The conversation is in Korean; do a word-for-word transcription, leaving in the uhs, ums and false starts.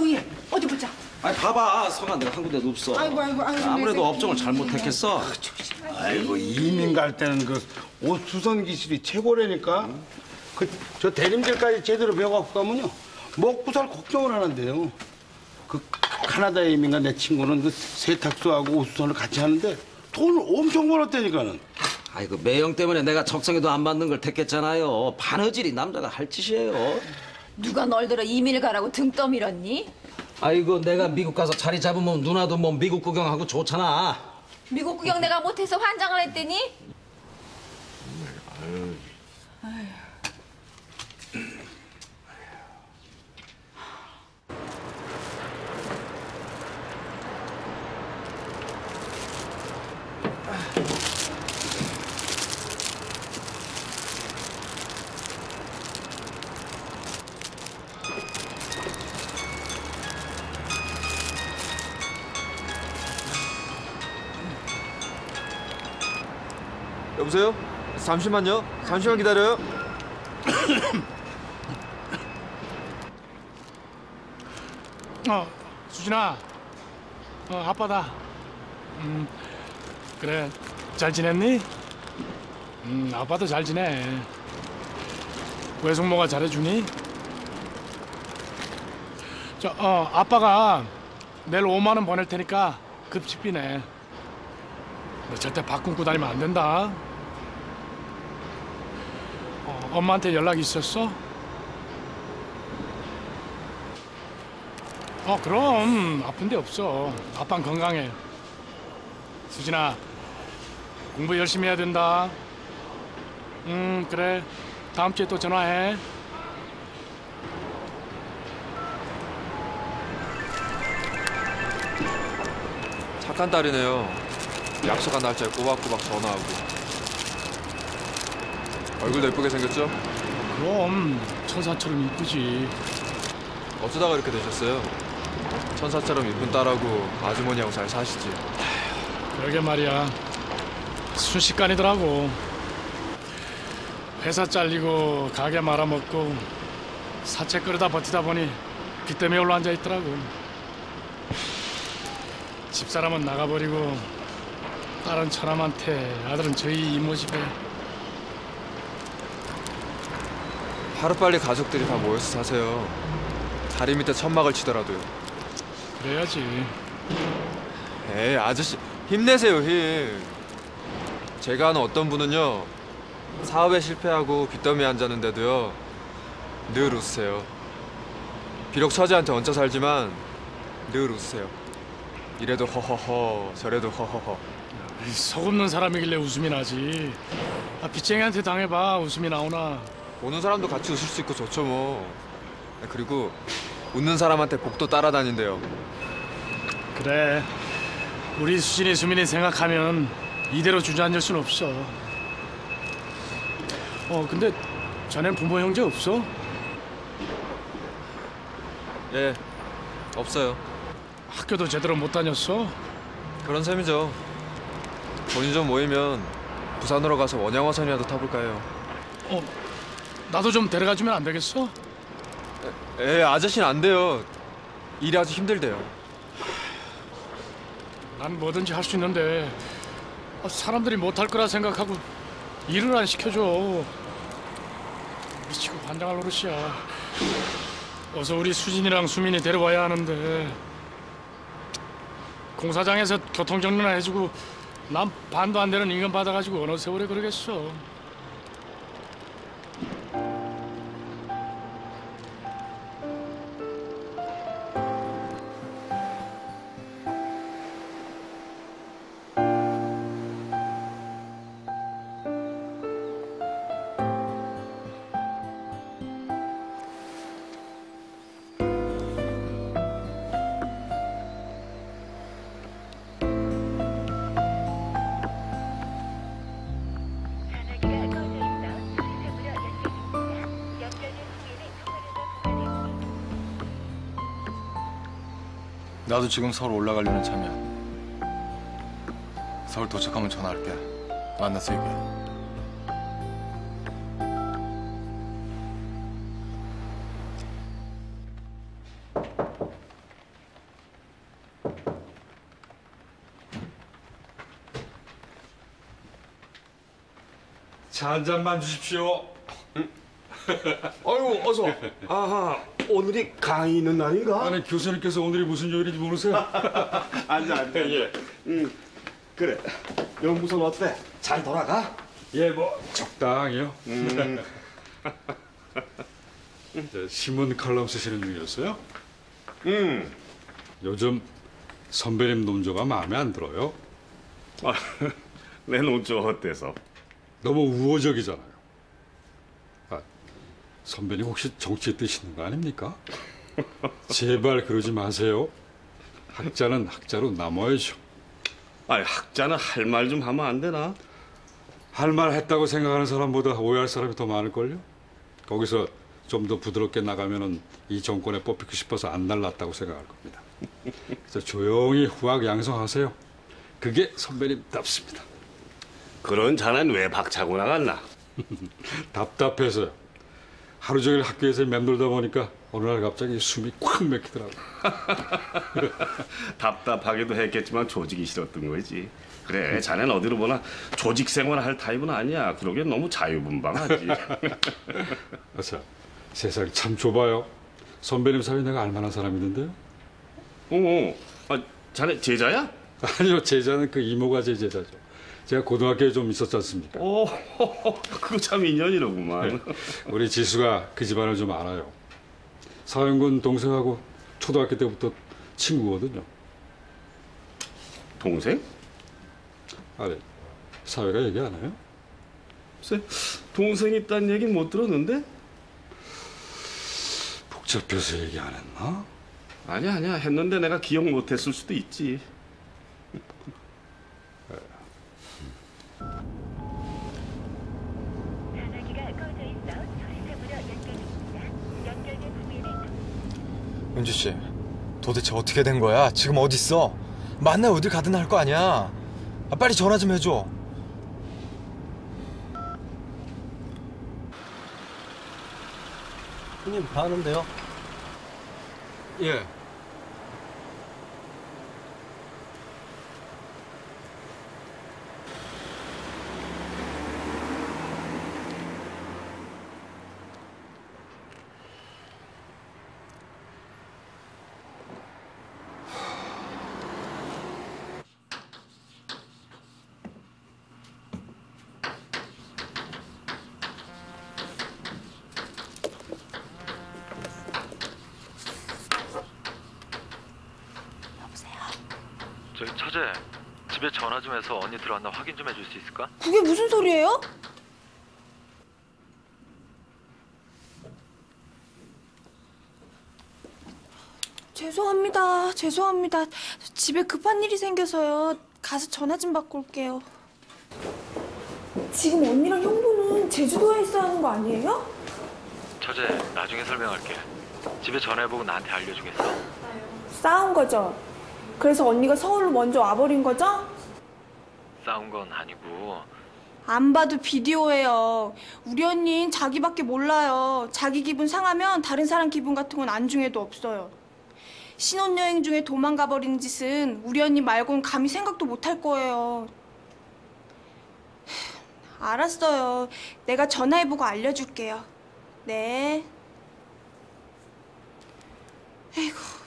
아우 예. 어디 보자. 아니 봐봐, 성아 내가 한 군데도 없어. 아이고 아이고 아이고. 아무래도 업종을 잘못했겠어. 아이고 이민 갈 때는 그 옷 수선 기술이 최고라니까. 그 저 대림질까지 제대로 배워갖고 가면요 먹고 살 걱정을 하는데요. 그 카나다에 이민 간 내 친구는 그 세탁소하고 옷 수선을 같이 하는데 돈을 엄청 벌었다니까는. 아이고 매형 때문에 내가 적성에도 안 맞는 걸 택했잖아요. 바느질이 남자가 할 짓이에요. 누가 널 들어 이민을 가라고 등 떠밀었니? 아이고 내가 미국 가서 자리 잡으면 누나도 뭐 미국 구경하고 좋잖아. 미국 구경 내가 못해서 환장을 했더니? 여보세요? 잠시만요. 잠시만 기다려요. 어, 수진아. 어, 아빠다. 음, 그래. 잘 지냈니? 음, 아빠도 잘 지내. 외숙모가 잘해주니? 저, 어, 아빠가 내일 오만 원 보낼 테니까 급식비 내. 너 절대 밥 굶고 다니면 안 된다. 어, 엄마한테 연락 있었어? 어, 그럼 아픈 데 없어. 아빠는 건강해. 수진아, 공부 열심히 해야 된다. 음, 그래. 다음 주에 또 전화해. 착한 딸이네요. 약속한 날짜에 꼬박꼬박 전화하고. 얼굴도 예쁘게 생겼죠? 그럼 천사처럼 이쁘지. 어쩌다가 이렇게 되셨어요? 천사처럼 이쁜 딸하고 아주머니하고 잘 사시지. 그러게 말이야. 순식간이더라고. 회사 잘리고 가게 말아먹고 사채 끌어다 버티다 보니 빚 때문에 올라앉아 있더라고. 집사람은 나가버리고 딸은 처남한테, 아들은 저희 이모 집에. 하루빨리 가족들이 다 모여서 사세요. 다리 밑에 천막을 치더라도요. 그래야지. 에이 아저씨 힘내세요 힘. 제가 아는 어떤 분은요 사업에 실패하고 빚더미에 앉았는데도요 늘 웃으세요. 비록 처제한테 얹혀 살지만 늘 웃으세요. 이래도 허허허 저래도 허허허. 속 없는 사람이길래 웃음이 나지. 아, 빚쟁이한테 당해봐 웃음이 나오나. 보는 사람도 같이 웃을 수 있고 좋죠 뭐. 그리고 웃는 사람한테 복도 따라다닌대요. 그래. 우리 수진이 수민이 생각하면 이대로 주저앉을 순 없어. 어 근데 자넨 부모 형제 없어? 예 없어요. 학교도 제대로 못 다녔어? 그런 셈이죠. 돈이 좀 모이면 부산으로 가서 원양어선이라도 타볼까 해요. 어 나도 좀 데려가주면 안 되겠어? 에 아저씨는 안 돼요. 일이 아주 힘들대요. 난 뭐든지 할 수 있는데 사람들이 못할 거라 생각하고 일을 안 시켜줘. 미치고 반장할 노릇이야. 어서 우리 수진이랑 수민이 데려와야 하는데 공사장에서 교통정리나 해주고 난 반도 안 되는 임금 받아가지고 어느 세월에 그러겠어. 나도 지금 서울 올라가려는 참이야. 서울 도착하면 전화할게. 만나서 얘기해. 차 한 잔만 주십시오. 아이고 어서. 아하 오늘이 강의 있는 날인가? 아니 교수님께서 오늘이 무슨 요일인지 모르세요? 앉아 앉아. 예. 음 그래. 연구소는 어때? 잘 돌아가? 예, 뭐 적당히요. 음. 저 신문 칼럼 쓰시는 중이었어요? 음. 요즘 선배님 논조가 마음에 안 들어요. 아, 내 논조 어때서? 너무 우호적이잖아요. 아, 선배님 혹시 정치에 뜨시는 거 아닙니까? 제발 그러지 마세요. 학자는 학자로 남아야죠. 아니 학자는 할 말 좀 하면 안 되나? 할 말 했다고 생각하는 사람보다 오해할 사람이 더 많을걸요? 거기서 좀 더 부드럽게 나가면은 이 정권에 뽑히고 싶어서 안 날랐다고 생각할 겁니다. 그래서 조용히 후학 양성하세요. 그게 선배님답습니다. 그런 자넨 왜 박차고 나갔나? 답답해서요. 하루 종일 학교에서 맴돌다 보니까 어느 날 갑자기 숨이 콱 막히더라고요. 답답하기도 했겠지만 조직이 싫었던 거지. 그래, 자넨 어디로 보나 조직 생활할 타입은 아니야. 그러기엔 너무 자유분방하지. 자, 세상 참 좁아요. 선배님 사이 내가 알만한 사람 있는데요? 어, 아, 자네 제자야? 아니요, 제자는 그 이모가 제 제자죠. 제가 고등학교에 좀 있었지 않습니까? 오, 그거 참 인연이로구만. 우리 지수가 그 집안을 좀 알아요. 사형군 동생하고 초등학교 때부터 친구거든요. 동생? 아니, 사회가 얘기 안 해요? 글쎄, 동생 있다는 얘기 못 들었는데? 복잡해서 얘기 안 했나? 아니야, 아니야. 했는데 내가 기억 못했을 수도 있지. 은주 씨, 도대체 어떻게 된 거야? 지금 어디 있어? 만나 어딜 가든 할 거 아니야. 아, 빨리 전화 좀 해줘. 형님 가는데요? 예. 저기 처제, 집에 전화 좀 해서 언니 들어왔나 확인 좀 해줄 수 있을까? 그게 무슨 소리예요? 죄송합니다. 죄송합니다. 집에 급한 일이 생겨서요. 가서 전화 좀 받고 올게요. 지금 언니랑 형부는 제주도에 있어야 하는 거 아니에요? 처제, 나중에 설명할게. 집에 전화해보고 나한테 알려주겠어? 싸운 거죠? 그래서 언니가 서울로 먼저 와버린 거죠? 싸운 건 아니고. 안 봐도 비디오예요. 우리 언니는 자기밖에 몰라요. 자기 기분 상하면 다른 사람 기분 같은 건 안중에도 없어요. 신혼여행 중에 도망가 버리는 짓은 우리 언니 말고는 감히 생각도 못 할 거예요. 알았어요. 내가 전화해보고 알려줄게요. 네. 에이구.